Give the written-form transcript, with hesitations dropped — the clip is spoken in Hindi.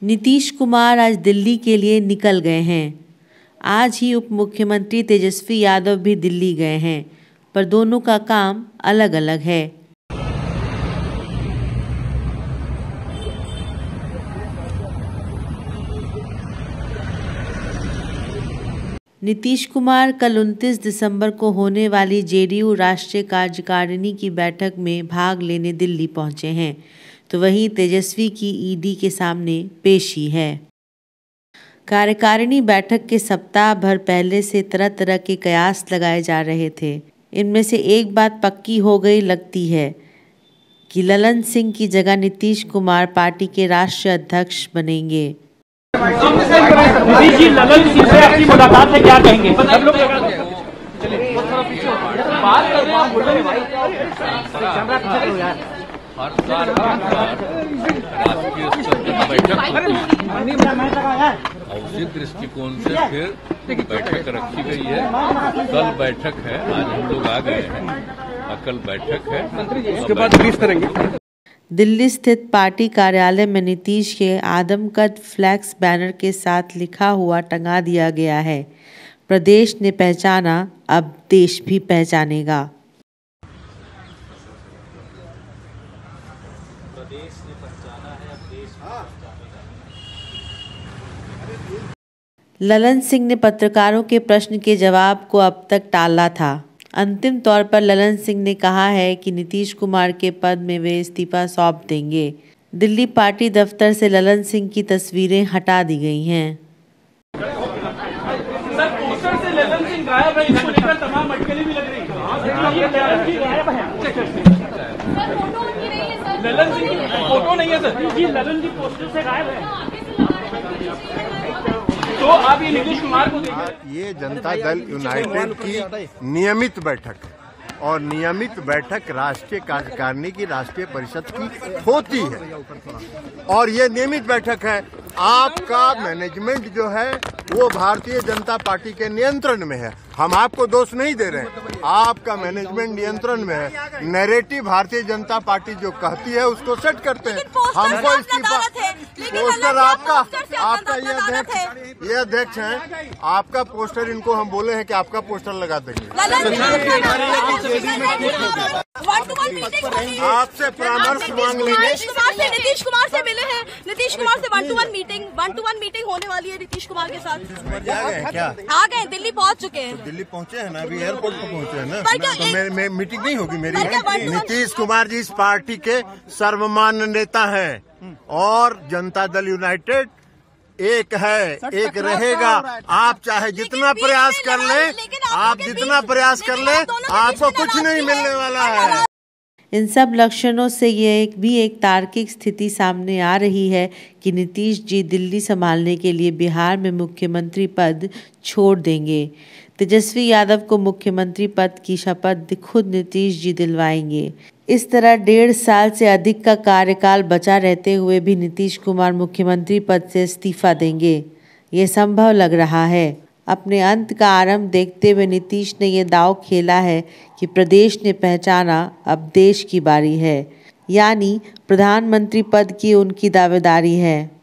नीतीश कुमार आज दिल्ली के लिए निकल गए हैं। आज ही उप मुख्यमंत्री तेजस्वी यादव भी दिल्ली गए हैं, पर दोनों का काम अलग अलग है। नीतीश कुमार कल 29 दिसंबर को होने वाली जेडीयू राष्ट्रीय कार्यकारिणी की बैठक में भाग लेने दिल्ली पहुंचे हैं, तो वहीं तेजस्वी की ईडी के सामने पेशी है। कार्यकारिणी बैठक के सप्ताह भर पहले से तरह तरह के कयास लगाए जा रहे थे। इनमें से एक बात पक्की हो गई लगती है कि ललन सिंह की जगह नीतीश कुमार पार्टी के राष्ट्रीय अध्यक्ष बनेंगे। जी ललन सिंह से अपनी मुलाकात से क्या कहेंगे? उसी दृष्टिकोण से फिर बैठक रखी गई है। कल बैठक है, आज हम लोग आ गए हैं, कल बैठक है, उसके बाद ब्रीफ करेंगे। दिल्ली स्थित पार्टी कार्यालय में नीतीश के आदमकद फ्लैक्स बैनर के साथ लिखा हुआ टंगा दिया गया है, प्रदेश ने पहचाना, अब देश भी पहचानेगा। ललन सिंह ने पत्रकारों के प्रश्न के जवाब को अब तक टाला था। अंतिम तौर पर ललन सिंह ने कहा है कि नीतीश कुमार के पद में वे इस्तीफा सौंप देंगे। दिल्ली पार्टी दफ्तर से ललन सिंह की तस्वीरें हटा दी गई हैं। सर, पोस्टर से ललन सिंह गायब है, इसको लेकर तमाम अटकलें भी लग रही हैं। ललन सिंह की फोटो नहीं है सर। जी ललन जी पोस्टर से गायब है, तो आप ये नीतीश कुमार को देखिए। ये जनता दल यूनाइटेड की नियमित बैठक है और नियमित बैठक राष्ट्रीय कार्यकारिणी की राष्ट्रीय परिषद की होती है और ये नियमित बैठक है। आपका मैनेजमेंट जो है वो भारतीय जनता पार्टी के नियंत्रण में है। हम आपको दोष नहीं दे रहे हैं, आपका मैनेजमेंट नियंत्रण में है। नैरेटिव भारतीय जनता पार्टी जो कहती है उसको सेट करते हैं। हमको इस्तीफा पोस्टर आपका ये अध्यक्ष है, आपका पोस्टर इनको हम बोले हैं कि आपका पोस्टर लगा देंगे। आपसे परामर्श मांग लेंगे। नीतीश कुमार से मिले हैं, नीतीश कुमार से वन टू वन मीटिंग होने वाली है नीतीश कुमार के साथ। क्या आ गए, दिल्ली पहुंच चुके हैं। तो दिल्ली पहुंचे हैं ना, अभी एयरपोर्ट पर पहुंचे हैं ना, तो मीटिंग नहीं होगी मेरी। नीतीश कुमार जी इस पार्टी के सर्वमान्य नेता हैं और जनता दल यूनाइटेड एक है, एक रहेगा। आप चाहे जितना प्रयास कर ले, आपको कुछ नहीं मिलने वाला है। इन सब लक्षणों से ये एक तार्किक स्थिति सामने आ रही है कि नीतीश जी दिल्ली संभालने के लिए बिहार में मुख्यमंत्री पद छोड़ देंगे। तेजस्वी यादव को मुख्यमंत्री पद की शपथ खुद नीतीश जी दिलवाएंगे। इस तरह 1.5 साल से अधिक का कार्यकाल बचा रहते हुए भी नीतीश कुमार मुख्यमंत्री पद से इस्तीफा देंगे, ये संभव लग रहा है। अपने अंत का आरंभ देखते हुए नीतीश ने ये दांव खेला है कि प्रदेश ने पहचाना, अब देश की बारी है, यानी प्रधानमंत्री पद की उनकी दावेदारी है।